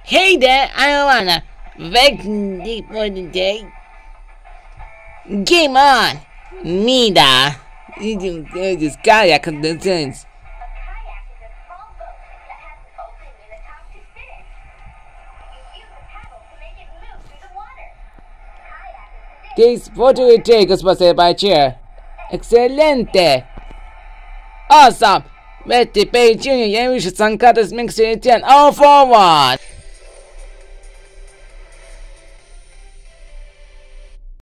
Hey there, I'm Alana. Waiting for the day. Game on! Mida! This kayak conditions. This photo will take us by chair. Excelente! Awesome! Betty Page Junior Eurovision Minsk 10 all forward!